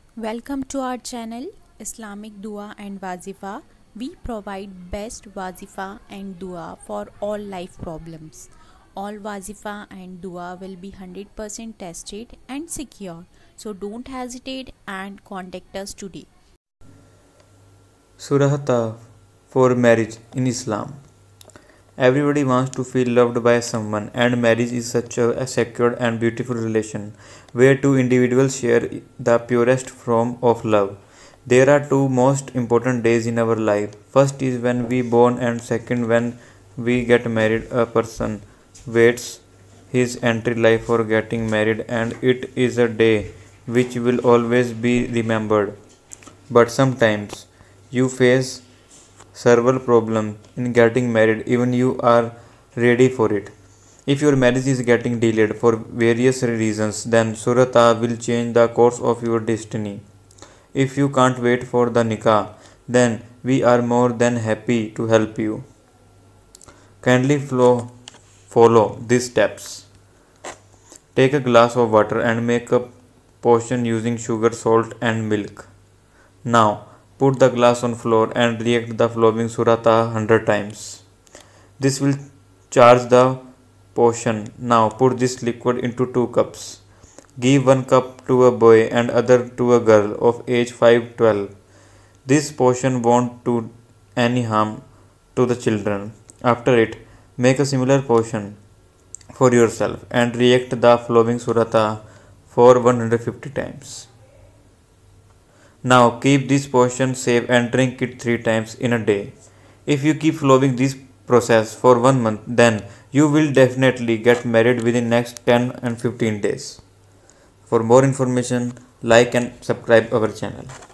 Welcome to our channel Islamic Dua and Wazifa. We provide best Wazifa and Dua for all life problems. All Wazifa and Dua will be 100% tested and secure. So don't hesitate and contact us today. Surah Taha For Marriage in Islam. Everybody wants to feel loved by someone, and marriage is such a secure and beautiful relation where two individuals share the purest form of love. There are two most important days in our life. First is when we born, and second when we get married. A person waits his entire life for getting married, and it is a day which will always be remembered. But sometimes you face several problems in getting married even you are ready for it. If your marriage is getting delayed for various reasons, then Surah Taha will change the course of your destiny. If you can't wait for the nikah, then we are more than happy to help you. Kindly follow these steps. Take a glass of water and make a potion using sugar, salt and milk. Now put the glass on floor and react the following Surah Taha 100 times. This will charge the potion. Now put this liquid into 2 cups. Give 1 cup to a boy and other to a girl of age 5-12. This potion won't do any harm to the children. After it, make a similar potion for yourself and react the following Surah Taha for 150 times. Now keep this potion safe and drink it 3 times in a day. If you keep following this process for 1 month, then you will definitely get married within next 10 and 15 days. For more information, like and subscribe our channel.